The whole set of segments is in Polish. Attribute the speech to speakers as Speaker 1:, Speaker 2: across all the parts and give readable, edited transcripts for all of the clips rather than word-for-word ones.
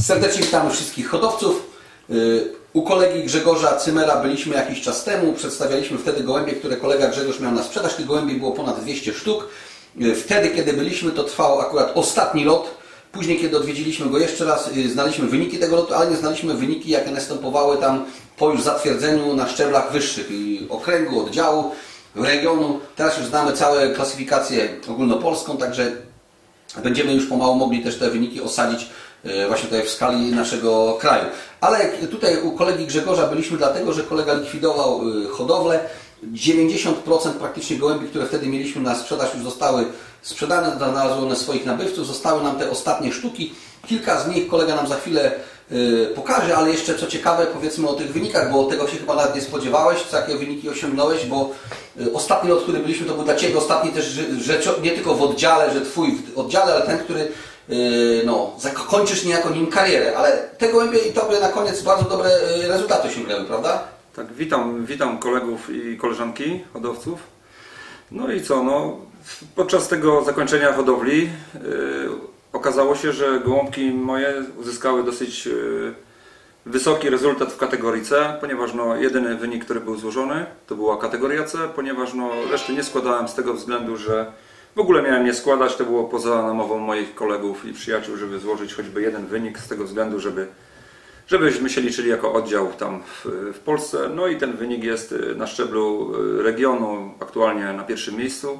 Speaker 1: Serdecznie witamy wszystkich hodowców. U kolegi Grzegorza Cymera byliśmy jakiś czas temu. Przedstawialiśmy wtedy gołębie, które kolega Grzegorz miał na sprzedaż. Tych gołębi było ponad 200 sztuk. Wtedy, kiedy byliśmy, to trwał akurat ostatni lot. Później, kiedy odwiedziliśmy go jeszcze raz, znaliśmy wyniki tego lotu, ale nie znaliśmy wyniki, jakie następowały tam po już zatwierdzeniu na szczeblach wyższych i okręgu, oddziału, regionu. Teraz już znamy całą klasyfikację ogólnopolską, także będziemy już pomału mogli też te wyniki osadzić właśnie tutaj w skali naszego kraju. Ale tutaj u kolegi Grzegorza byliśmy dlatego, że kolega likwidował hodowlę. 90% praktycznie gołębi, które wtedy mieliśmy na sprzedaż, już zostały sprzedane, znalazły one swoich nabywców. Zostały nam te ostatnie sztuki. Kilka z nich kolega nam za chwilę pokaże, ale jeszcze co ciekawe, powiedzmy o tych wynikach, bo tego się chyba nawet nie spodziewałeś, co jakie wyniki osiągnąłeś, bo ostatni lot, który byliśmy, to był dla Ciebie ostatni też, że nie tylko w oddziale, że Twój w oddziale, ale ten, który no, zakończysz niejako nim karierę, ale te gołębie i Tobie na koniec bardzo dobre rezultaty osiągnęły, prawda?
Speaker 2: Tak, witam kolegów i koleżanki hodowców. No i co, no, podczas tego zakończenia hodowli okazało się, że gołąbki moje uzyskały dosyć wysoki rezultat w kategorii C, ponieważ no, jedyny wynik, który był złożony, to była kategoria C, ponieważ no, reszty nie składałem z tego względu, że w ogóle miałem nie składać, to było poza namową moich kolegów i przyjaciół, żeby złożyć choćby jeden wynik z tego względu, żebyśmy się liczyli jako oddział tam w Polsce. No i ten wynik jest na szczeblu regionu aktualnie na pierwszym miejscu.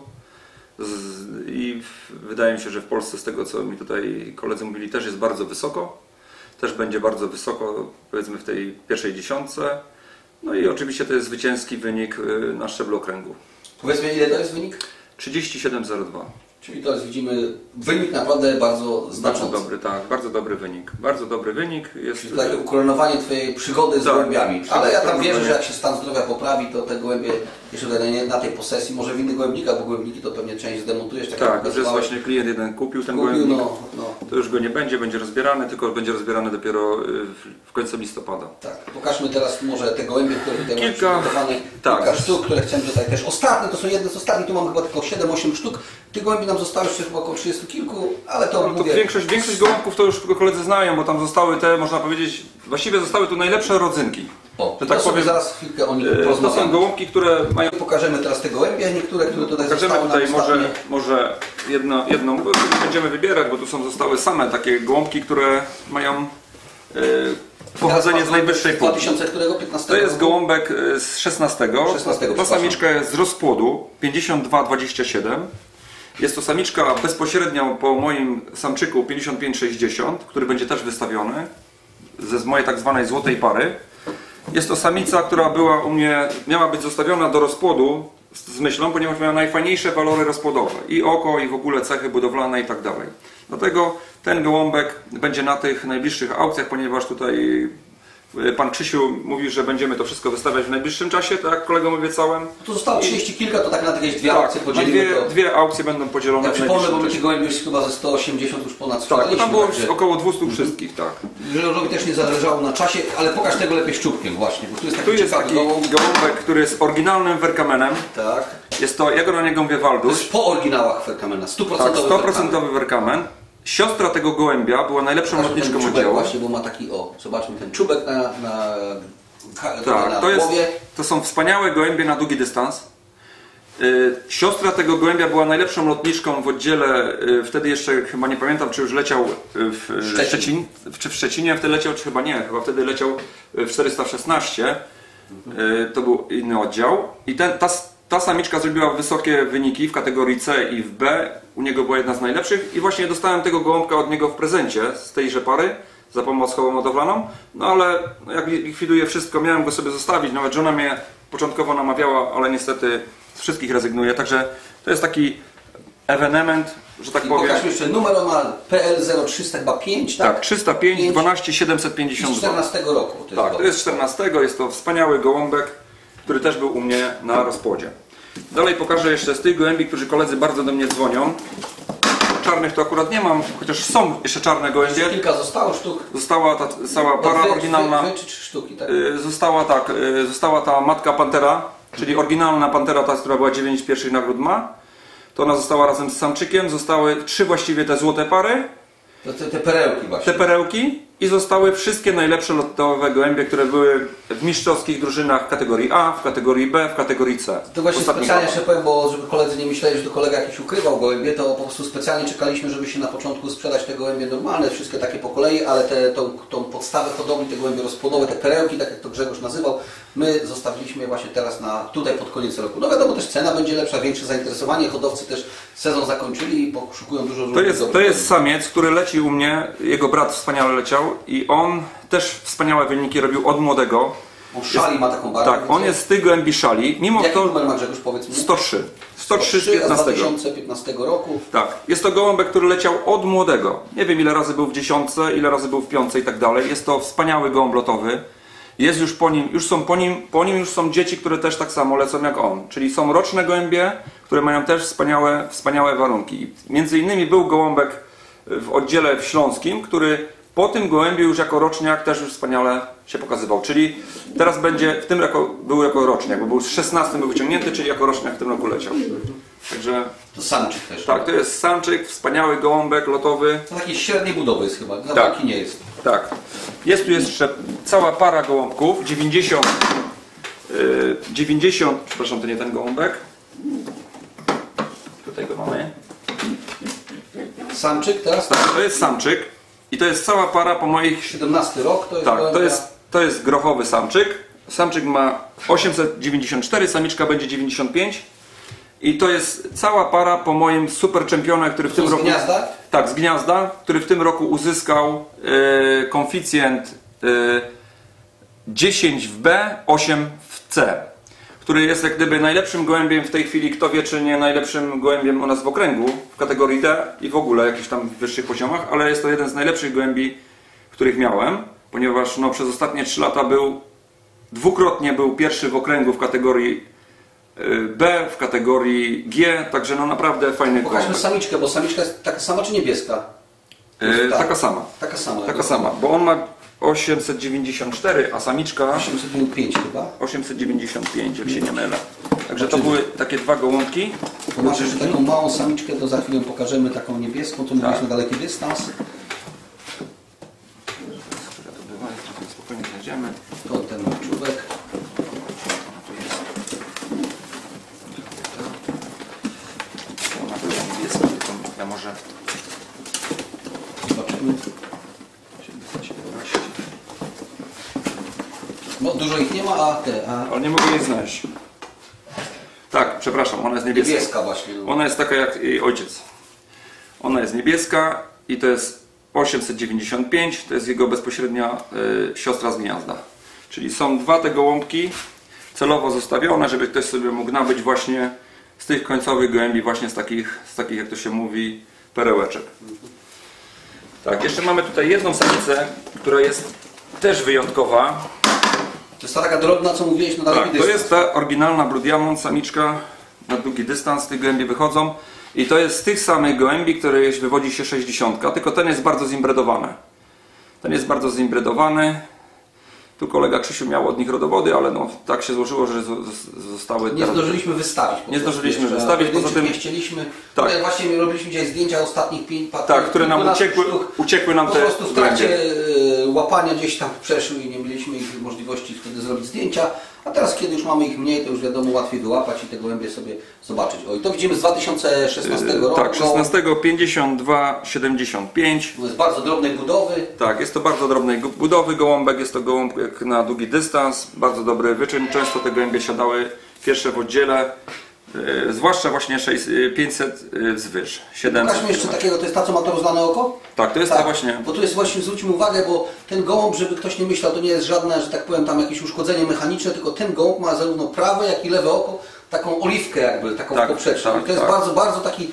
Speaker 2: I wydaje mi się, że w Polsce, z tego co mi tutaj koledzy mówili, też jest bardzo wysoko. Też będzie bardzo wysoko, powiedzmy w tej pierwszej dziesiątce. No i oczywiście to jest zwycięski wynik na szczeblu okręgu.
Speaker 1: Powiedzmy, ile to jest wynik?
Speaker 2: 37,02.
Speaker 1: Czyli to jest, widzimy, wynik naprawdę bardzo znaczący.
Speaker 2: Bardzo dobry, tak, bardzo dobry wynik. Bardzo dobry wynik. Jest
Speaker 1: czyli takie ukoronowanie Twojej przygody z gołębiami. Ale ja tam wierzę, że jak się stan zdrowia poprawi, to te gołębie jeszcze na tej posesji, może w innych gołębnikach, bo gołębniki to pewnie część zdemontujesz.
Speaker 2: Tak, już jest właśnie klient jeden kupił ten gołębnik. To już go nie będzie, będzie rozbierany, tylko będzie rozbierany dopiero w końcu listopada. Tak,
Speaker 1: pokażmy teraz może te gołębie, które tutaj mamy przygotowane. Kilka sztuk, które chcemy tutaj też. Ostatnie, to są jedne z ostatnich, tu mamy chyba tylko 7-8 sztuk. Tych gołębi nam zostało jeszcze chyba około 30 kilku, ale to,
Speaker 2: mówię... Większość gołąbków to już koledzy znają, bo tam zostały te, można powiedzieć, właściwie zostały tu najlepsze rodzynki.
Speaker 1: O, że tak powiem, zaraz chwilkę o nich
Speaker 2: to są gołąbki, które mają...
Speaker 1: Pokażemy teraz te gołębie, niektóre, które tutaj
Speaker 2: pokażemy
Speaker 1: zostały
Speaker 2: tutaj może jedną, bo będziemy wybierać, bo tu zostały same takie gołąbki, które mają pochodzenie z najwyższej półki.
Speaker 1: 2015?
Speaker 2: To jest gołąbek z 16. Ta samiczka jest z rozpłodu 52,27. Jest to samiczka bezpośrednio po moim samczyku 55,60, który będzie też wystawiony z mojej tak zwanej złotej pary. Jest to samica, która była u mnie, miała być zostawiona do rozpłodu z myślą, ponieważ miała najfajniejsze walory rozpłodowe. I oko, i w ogóle cechy budowlane i tak dalej. Dlatego ten gołąbek będzie na tych najbliższych aukcjach, ponieważ tutaj pan Krzysiu mówi, że będziemy to wszystko wystawiać w najbliższym czasie, tak jak kolegom obiecałem.
Speaker 1: Tu zostało 30 kilka, to tak na jakieś dwie aukcje podzielimy.
Speaker 2: Dwie aukcje będą podzielone.
Speaker 1: Ja przypomnę, bo my tych gołębi już chyba ze 180 już ponad sprzedaliśmy.
Speaker 2: Tak, tam było około 200 wszystkich, tak.
Speaker 1: Grzegorzowi też nie zależało na czasie, ale pokaż tego lepiej szczupkiem właśnie, bo tu jest taki
Speaker 2: gołąbek, który jest oryginalnym werkamenem. Tak. Jest to, ja go na niego mówię Waldus.
Speaker 1: To jest po oryginałach werkamena, 100%.
Speaker 2: Tak, 100% werkamen. Siostra tego gołębia była najlepszą lotniczką oddziału.
Speaker 1: Właśnie, bo ma taki, zobaczmy ten czubek na
Speaker 2: głowie. To są wspaniałe gołębie na długi dystans. Siostra tego gołębia była najlepszą lotniczką w oddziale, wtedy jeszcze chyba nie pamiętam, czy już leciał w Szczecinie, wtedy leciał, czy chyba nie, chyba wtedy leciał w 416. To był inny oddział. I ta samiczka zrobiła wysokie wyniki w kategorii C i w B. U niego była jedna z najlepszych i właśnie dostałem tego gołąbka od niego w prezencie z tejże pary za pomoc hodowlaną. No ale jak likwiduję wszystko, miałem go sobie zostawić. Nawet żona mnie początkowo namawiała, ale niestety z wszystkich rezygnuję. Także to jest taki ewenement, że tak powiem.
Speaker 1: Pokaż jeszcze numer, on ma PL 0305, tak?
Speaker 2: Tak, 305 12 752.
Speaker 1: Z 14 roku.
Speaker 2: To jest 14, jest to wspaniały gołąbek, który też był u mnie na rozpłodzie. Dalej pokażę jeszcze z tych gołębi, którzy koledzy bardzo do mnie dzwonią. Czarnych to akurat nie mam, chociaż są jeszcze czarne gołębie.
Speaker 1: Kilka zostało sztuk.
Speaker 2: Została ta cała para oryginalna.
Speaker 1: Czy 3 sztuki, tak?
Speaker 2: Została ta matka pantera, czyli oryginalna pantera, ta, która była 9 pierwszych nagród ma. To ona została razem z samczykiem. Zostały 3 właściwie te złote pary.
Speaker 1: Te perełki właśnie.
Speaker 2: Te perełki. i zostały wszystkie najlepsze lotowe gołębie, które były w mistrzowskich drużynach w kategorii A, w kategorii B, w kategorii C.
Speaker 1: To właśnie specjalnie jeszcze powiem, bo żeby koledzy nie myśleli, że to kolega jakiś ukrywał gołębie, to po prostu specjalnie czekaliśmy, żeby się na początku sprzedać te gołębie normalne, wszystkie takie po kolei, ale tą podstawę hodowli, te gołębie rozpłodowe, te perełki, tak jak to Grzegorz nazywał, my zostawiliśmy właśnie teraz tutaj pod koniec roku. No wiadomo, też cena będzie lepsza, większe zainteresowanie, hodowcy też sezon zakończyli i poszukują dużo różnych.
Speaker 2: To jest samiec, który leci u mnie, jego brat wspaniale leciał i on też wspaniałe wyniki robił od młodego.
Speaker 1: On szali ma taką barwę.
Speaker 2: Tak, on jest z tych gołębi szali. Mimo
Speaker 1: jaki
Speaker 2: to
Speaker 1: numer ma Grzegorz, powiedz mi?
Speaker 2: 103. 103 z 15.
Speaker 1: 2015 roku.
Speaker 2: Tak, jest to gołąbek, który leciał od młodego. Nie wiem ile razy był w dziesiątce, ile razy był w piątce i tak dalej. Jest to wspaniały gołąb lotowy. Jest już po nim już są dzieci, które też tak samo lecą jak on. Czyli są roczne gołębie, które mają też wspaniałe warunki. Między innymi był gołąbek w oddziale w Śląskim, który po tym gołębiu już jako roczniak też już wspaniale się pokazywał. Czyli teraz będzie, w tym roku był jako roczniak, bo był z 16 był wyciągnięty, czyli jako roczniak w tym roku leciał. Także
Speaker 1: to samczyk też.
Speaker 2: Tak, to jest samczyk, wspaniały gołąbek lotowy.
Speaker 1: To takiej średniej budowy jest chyba, na
Speaker 2: tak,
Speaker 1: nie jest.
Speaker 2: Tak. Jest tu jeszcze cała para gołąbków, 90, przepraszam, to nie ten gołąbek. Tutaj go mamy.
Speaker 1: Samczyk teraz?
Speaker 2: Tak, to jest samczyk. I to jest cała para po moich...
Speaker 1: 17 rok to jest...
Speaker 2: Tak, to jest grochowy samczyk. Samczyk ma 894, samiczka będzie 95. I to jest cała para po moim super czempionie, który w tym roku...
Speaker 1: Z gniazda?
Speaker 2: Tak, z gniazda, który w tym roku uzyskał koeficjent 10 w B, 8 w C. Który jest jak gdyby najlepszym gołębiem w tej chwili, kto wie czy nie najlepszym gołębiem u nas w okręgu, w kategorii D i w ogóle jakichś tam wyższych poziomach, ale jest to jeden z najlepszych gołębi, których miałem, ponieważ no, przez ostatnie 3 lata dwukrotnie był pierwszy w okręgu w kategorii B, w kategorii G, także no naprawdę fajny gołąbek.
Speaker 1: Pokażmy samiczkę, bo samiczka jest taka sama czy niebieska?
Speaker 2: Taka sama. Taka sama, bo on ma 894, a samiczka
Speaker 1: 895 chyba.
Speaker 2: 895, jak się nie mylę. Także to były takie dwa gołąbki.
Speaker 1: Tu masz jeszcze taką małą samiczkę, to za chwilę pokażemy taką niebieską, tu mówiliśmy na daleki dystans.
Speaker 2: Która to była, spokojnie znajdziemy.
Speaker 1: To ten czubek.
Speaker 2: Ona była niebieska, tylko ja może...
Speaker 1: Zobaczymy. No dużo ich nie ma,
Speaker 2: Ale nie mogę jej znaleźć. Tak, przepraszam, ona jest niebieska.
Speaker 1: Niebieska właśnie.
Speaker 2: Ona jest taka jak jej ojciec. Ona jest niebieska i to jest 895, to jest jego bezpośrednia siostra z gniazda. Czyli są dwa te gołąbki celowo zostawione, żeby ktoś sobie mógł nabyć właśnie z tych końcowych gołębi, właśnie z takich jak to się mówi, perełeczek. Tak, jeszcze mamy tutaj jedną samicę, która jest też wyjątkowa.
Speaker 1: To jest ta taka drobna, co mówiłeś na daleki dystans.
Speaker 2: To jest ta oryginalna Blood Diamond, samiczka na długi dystans, z tych gołębi wychodzą. I to jest z tych samych gołębi, które wywodzi się 60, tylko ten jest bardzo zimbredowany. Ten jest bardzo zimbredowany. Tu kolega Krzysiu miał od nich rodowody, ale no, tak się złożyło, że zostały...
Speaker 1: Nie zdążyliśmy wystawić.
Speaker 2: Nie zdążyliśmy wystawić, poza tym...
Speaker 1: Nie chcieliśmy.
Speaker 2: Tak.
Speaker 1: Właśnie robiliśmy dzisiaj zdjęcia ostatnich 5
Speaker 2: tak, które nam uciekły nam
Speaker 1: po
Speaker 2: te...
Speaker 1: Po prostu w trakcie łapania gdzieś tam przeszły i nie mieliśmy ich możliwości wtedy zrobić zdjęcia. A teraz, kiedy już mamy ich mniej, to już wiadomo, łatwiej wyłapać i te gołębie sobie zobaczyć. O, i to widzimy z 2016 roku.
Speaker 2: Tak, 16, 52, 75.
Speaker 1: To jest bardzo drobnej budowy.
Speaker 2: Tak, jest to bardzo drobnej budowy gołąbek, jest to gołąbek na długi dystans, bardzo dobry wyczyn. Często te gołębie siadały pierwsze w oddziele, zwłaszcza właśnie 500 wzwyż. 700.
Speaker 1: Pokażmy jeszcze takiego, to jest ta, co ma to rozlane oko?
Speaker 2: Tak, to jest ta właśnie.
Speaker 1: Bo tu jest właśnie, zwróćmy uwagę, bo ten gołąb, żeby ktoś nie myślał, to nie jest żadne, że tak powiem, tam jakieś uszkodzenie mechaniczne, tylko ten gołąb ma zarówno prawe, jak i lewe oko, taką oliwkę jakby, taką
Speaker 2: tak,
Speaker 1: poprzeczną.
Speaker 2: tak,
Speaker 1: I to jest
Speaker 2: tak.
Speaker 1: bardzo, bardzo taki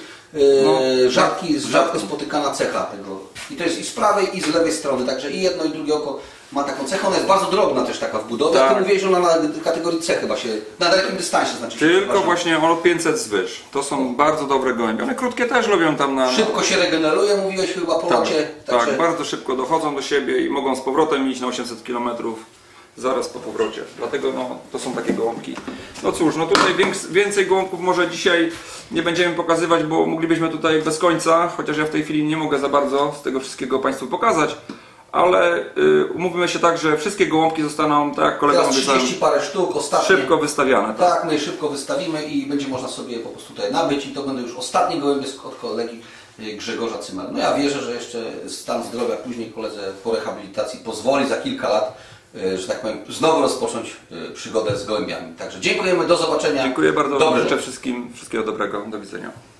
Speaker 1: rzadko spotykana cecha tego. I to jest i z prawej, i z lewej strony, także i jedno, i drugie oko ma taką cechę. Ona jest bardzo drobna też taka w budowie.
Speaker 2: Tak.
Speaker 1: Ty mówiłeś, że ona na kategorii C chyba się, na dalekim dystansie znaczy.
Speaker 2: Tylko właśnie o 500 wzwyż. To są bardzo dobre gołębie. One krótkie też lubią tam na...
Speaker 1: Szybko się regeneruje, mówiłeś chyba po locie.
Speaker 2: Także... Tak, bardzo szybko dochodzą do siebie i mogą z powrotem iść na 800 km zaraz po powrocie. Dlatego no, to są takie gołąbki. No cóż, no tutaj więcej gołąbków może dzisiaj nie będziemy pokazywać, bo moglibyśmy tutaj bez końca, chociaż ja w tej chwili nie mogę za bardzo z tego wszystkiego Państwu pokazać, ale umówmy się tak, że wszystkie gołąbki zostaną, tak jak kolega
Speaker 1: Teraz
Speaker 2: obiecał,
Speaker 1: 30 parę sztuk, ostatnie.
Speaker 2: szybko wystawiane. Tak.
Speaker 1: Tak, my je szybko wystawimy i będzie można sobie po prostu tutaj nabyć i to będą już ostatnie gołębie od kolegi Grzegorza Cymera. No ja wierzę, że jeszcze stan zdrowia później koledze po rehabilitacji pozwoli za kilka lat, że tak powiem, znowu rozpocząć przygodę z gołębiami. Także dziękujemy, do zobaczenia.
Speaker 2: Dziękuję bardzo,
Speaker 1: Dobrze.
Speaker 2: życzę wszystkim wszystkiego dobrego, do widzenia.